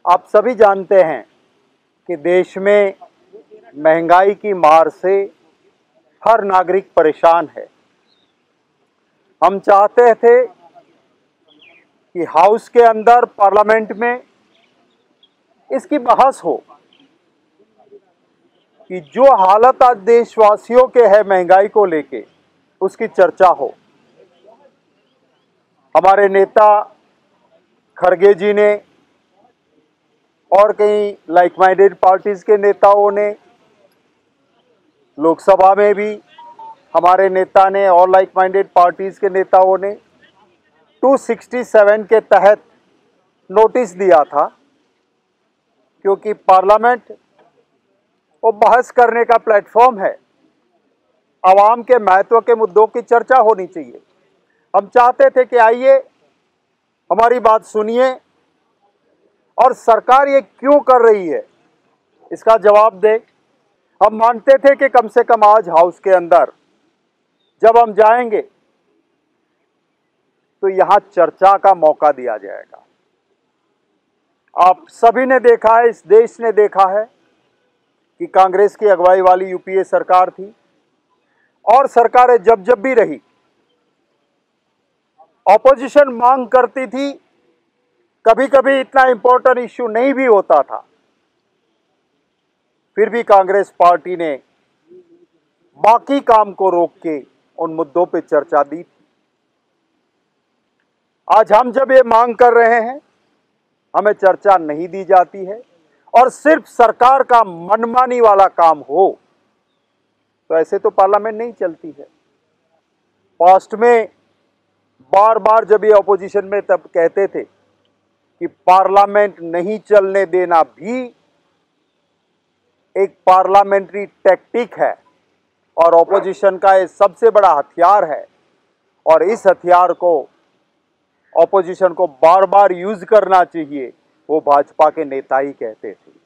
आप सभी जानते हैं कि देश में महंगाई की मार से हर नागरिक परेशान है। हम चाहते थे कि हाउस के अंदर पार्लियामेंट में इसकी बहस हो कि जो हालत आज देशवासियों के है महंगाई को लेके, उसकी चर्चा हो। हमारे नेता खड़गे जी ने और कई लाइक माइंडेड पार्टीज के नेताओं ने, लोकसभा में भी हमारे नेता ने और लाइक माइंडेड पार्टीज के नेताओं ने 267 के तहत नोटिस दिया था, क्योंकि पार्लियामेंट वो बहस करने का प्लेटफॉर्म है। आवाम के महत्व के मुद्दों की चर्चा होनी चाहिए। हम चाहते थे कि आइए हमारी बात सुनिए और सरकार ये क्यों कर रही है इसका जवाब दे। हम मानते थे कि कम से कम आज हाउस के अंदर जब हम जाएंगे तो यहां चर्चा का मौका दिया जाएगा। आप सभी ने देखा है, इस देश ने देखा है कि कांग्रेस की अगुवाई वाली यूपीए सरकार थी और सरकारें जब जब भी रही, ऑपोजिशन मांग करती थी, कभी कभी इतना इंपॉर्टेंट इश्यू नहीं भी होता था, फिर भी कांग्रेस पार्टी ने बाकी काम को रोक के उन मुद्दों पे चर्चा दी थी। आज हम जब ये मांग कर रहे हैं, हमें चर्चा नहीं दी जाती है और सिर्फ सरकार का मनमानी वाला काम हो, तो ऐसे तो पार्लियामेंट नहीं चलती है। पास्ट में बार बार जब ये ऑपोजिशन में तब कहते थे कि पार्लियामेंट नहीं चलने देना भी एक पार्लियामेंट्री टैक्टिक है और ऑपोजिशन का ये सबसे बड़ा हथियार है, और इस हथियार को ऑपोजिशन को बार बार यूज करना चाहिए, वो भाजपा के नेता ही कहते थे।